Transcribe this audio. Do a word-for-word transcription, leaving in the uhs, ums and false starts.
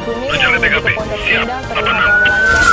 Kuning Menuju yang ke menuju T K P. ke Pondok Siap, Indah delapan terlihat enam. ramai lancar.